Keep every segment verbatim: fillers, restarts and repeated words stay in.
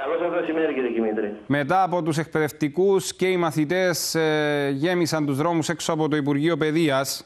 Καλό σας μεσημέρι, κύριε Δημήτρη. Μετά από τους εκπαιδευτικούς και οι μαθητές ε, γέμισαν τους δρόμους έξω από το Υπουργείο Παιδείας.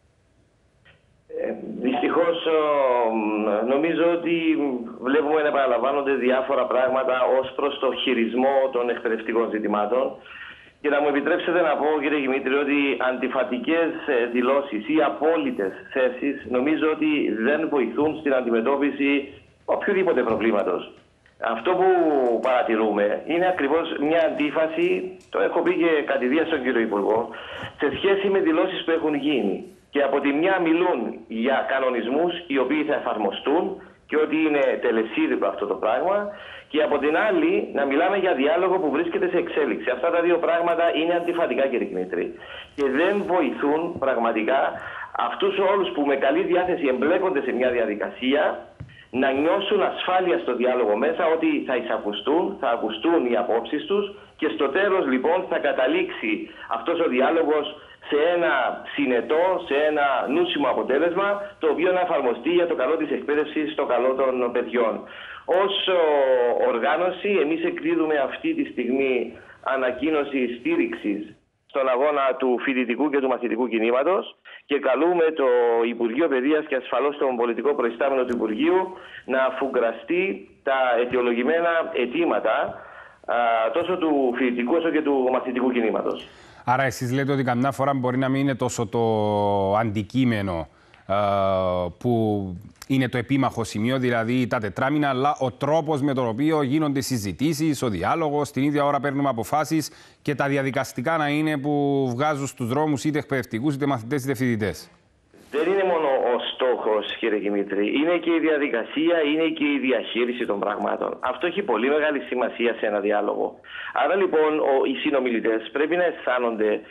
Ε, δυστυχώς νομίζω ότι βλέπουμε να επαναλαμβάνονται διάφορα πράγματα ως προς το χειρισμό των εκπαιδευτικών ζητημάτων. Και να μου επιτρέψετε να πω, κύριε Δημήτρη, ότι αντιφατικές δηλώσεις ή απόλυτες θέσεις νομίζω ότι δεν βοηθούν στην αντιμετώπιση οποιοδήποτε προβλήματος. Αυτό που παρατηρούμε είναι ακριβώς μια αντίφαση, το έχω πει και κατηδία στον κύριο Υπουργό, σε σχέση με δηλώσεις που έχουν γίνει. Και από τη μια μιλούν για κανονισμούς οι οποίοι θα εφαρμοστούν και ότι είναι τελεσίδικο αυτό το πράγμα, και από την άλλη να μιλάμε για διάλογο που βρίσκεται σε εξέλιξη. Αυτά τα δύο πράγματα είναι αντιφατικά, κύριε Δημήτρη, και δεν βοηθούν πραγματικά αυτούς όλους που με καλή διάθεση εμπλέκονται σε μια διαδικασία να νιώσουν ασφάλεια στο διάλογο μέσα, ότι θα εισακουστούν, θα ακουστούν οι απόψεις τους και στο τέλος λοιπόν θα καταλήξει αυτός ο διάλογος σε ένα συνετό, σε ένα νούσιμο αποτέλεσμα, το οποίο να εφαρμοστεί για το καλό της εκπαίδευσης, το καλό των παιδιών. Ως οργάνωση, εμείς εκδίδουμε αυτή τη στιγμή ανακοίνωση στήριξης στον αγώνα του φοιτητικού και του μαθητικού κινήματος και καλούμε το Υπουργείο Παιδείας και ασφαλώς τον πολιτικό προϊστάμενο του Υπουργείου να αφουγκραστεί τα αιτιολογημένα αιτήματα α, τόσο του φοιτητικού όσο και του μαθητικού κινήματος. Άρα εσείς λέτε ότι καμιά φορά μπορεί να μην είναι τόσο το αντικείμενο α, που είναι το επίμαχο σημείο, δηλαδή τα τετράμινα, αλλά ο τρόπος με τον οποίο γίνονται συζητήσεις, ο διάλογος, την ίδια ώρα παίρνουμε αποφάσεις και τα διαδικαστικά να είναι που βγάζουν στους δρόμους είτε εκπαιδευτικούς, είτε μαθητές, είτε φοιτητές. Δεν είναι μόνο ο στόχος, κύριε Δημήτρη. Είναι και η διαδικασία, είναι και η διαχείριση των πραγμάτων. Αυτό έχει πολύ μεγάλη σημασία σε ένα διάλογο. Άρα λοιπόν οι συνομιλητές πρέπει να αισθάνονται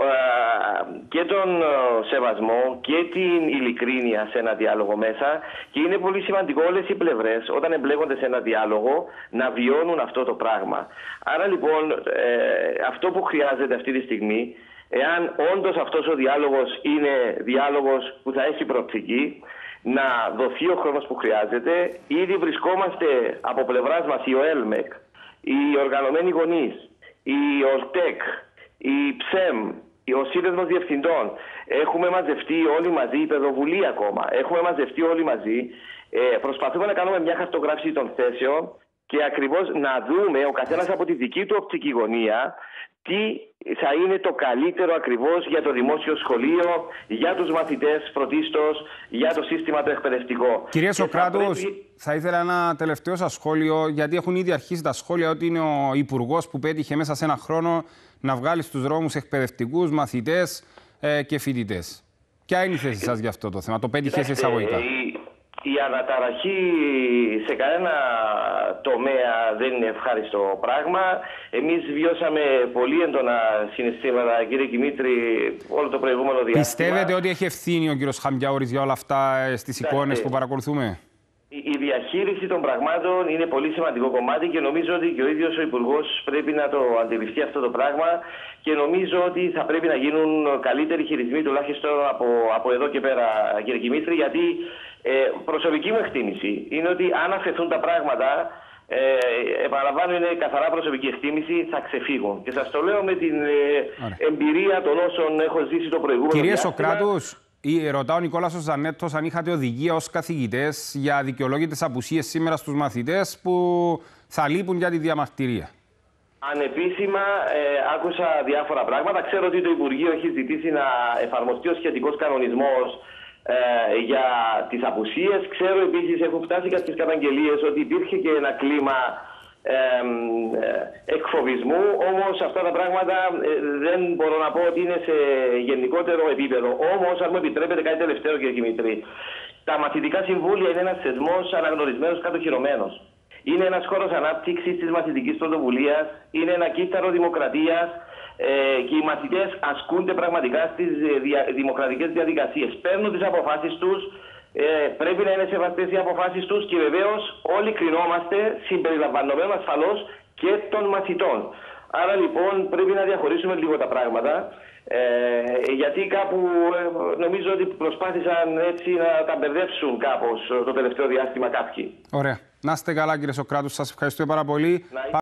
και τον σεβασμό και την ειλικρίνεια σε ένα διάλογο μέσα, και είναι πολύ σημαντικό όλες οι πλευρές όταν εμπλέκονται σε ένα διάλογο να βιώνουν αυτό το πράγμα. Άρα λοιπόν ε, αυτό που χρειάζεται αυτή τη στιγμή, εάν όντως αυτός ο διάλογος είναι διάλογος που θα έχει προοπτική, να δοθεί ο χρόνος που χρειάζεται. Ήδη βρισκόμαστε από πλευράς μας η ΟΕΛΜΕΚ, οι οργανωμένοι γονείς, η ΟΛΤΕΚ, η ΨΕΜ, ο Σύνδεσμος Διευθυντών. Έχουμε μαζευτεί όλοι μαζί, η Παιδοβουλία ακόμα. Έχουμε μαζευτεί όλοι μαζί. Ε, προσπαθούμε να κάνουμε μια χαρτογράφηση των θέσεων και ακριβώς να δούμε ο καθένας από τη δική του οπτική γωνία τι θα είναι το καλύτερο ακριβώς για το δημόσιο σχολείο, για τους μαθητές πρωτίστως, για το σύστημα το εκπαιδευτικό. Κύριε Σοκράτους, θα, πρέπει... θα ήθελα ένα τελευταίο σας σχόλιο, γιατί έχουν ήδη αρχίσει τα σχόλια ότι είναι ο Υπουργός που πέτυχε μέσα σε ένα χρόνο να βγάλει στους δρόμους εκπαιδευτικούς, μαθητές ε, και φοιτητές. Ποια είναι η θέση σας για αυτό το θέμα? Το πέτυχε σε εισαγωγικά. Η, η αναταραχή σε κανένα τομέα δεν είναι ευχάριστο πράγμα. Εμείς βιώσαμε πολύ έντονα συναισθήματα, κύριε Δημήτρη, όλο το προηγούμενο διάστημα. Πιστεύετε ότι έχει ευθύνη ο κύριος Χαμπιάουρης για όλα αυτά στις εικόνες που παρακολουθούμε? Η διαχείριση των πραγμάτων είναι πολύ σημαντικό κομμάτι και νομίζω ότι και ο ίδιος ο Υπουργός πρέπει να το αντιληφθεί αυτό το πράγμα, και νομίζω ότι θα πρέπει να γίνουν καλύτεροι χειρισμοί τουλάχιστον από, από εδώ και πέρα, κύριε Δημήτρη, γιατί ε, προσωπική μου εκτίμηση είναι ότι αν αφαιθούν τα πράγματα, ε, επαναλαμβάνω, είναι καθαρά προσωπική εκτίμηση, θα ξεφύγουν. Και σας το λέω με την ε, εμπειρία των όσων έχω ζήσει το προηγούμενο Κύριε διάστημα. Σοκράτους, ρωτά ο Νικόλας ο Ζανέτος αν είχατε οδηγία ως καθηγητές για δικαιολόγητες απουσίες σήμερα στους μαθητές που θα λείπουν για τη διαμαρτυρία. Ανεπίσημα ε, άκουσα διάφορα πράγματα. Ξέρω ότι το Υπουργείο έχει ζητήσει να εφαρμοστεί ο σχετικός κανονισμός ε, για τις απουσίες. Ξέρω επίσης, έχουν φτάσει κάποιες καταγγελίες ότι υπήρχε και ένα κλίμα ε, ε, εκφοβισμού. Όμως αυτά τα πράγματα ε, δεν μπορώ να πω ότι είναι σε γενικότερο επίπεδο. Όμως, αν μου επιτρέπετε κάτι τελευταίο, κύριε Δημήτρη, τα μαθητικά συμβούλια είναι ένας θεσμός αναγνωρισμένος, κατοχυρωμένος. Είναι ένας χώρος ανάπτυξης της μαθητικής πρωτοβουλίας, είναι ένα κύτταρο δημοκρατίας ε, και οι μαθητές ασκούνται πραγματικά στις δια, δημοκρατικές διαδικασίες. Παίρνουν τις αποφάσεις τους, ε, πρέπει να είναι σεβαστές οι αποφάσεις τους και βεβαίως όλοι κρινόμαστε συμπεριλαμβανομένων ασφαλώς και των μαθητών. Άρα λοιπόν πρέπει να διαχωρίσουμε λίγο τα πράγματα, ε, γιατί κάπου ε, νομίζω ότι προσπάθησαν έτσι να τα μπερδεύσουν κάπως το τελευταίο διάστημα κάποιοι. Ωραία. Να είστε καλά, κύριε Σοκράτου, σας ευχαριστώ πάρα πολύ.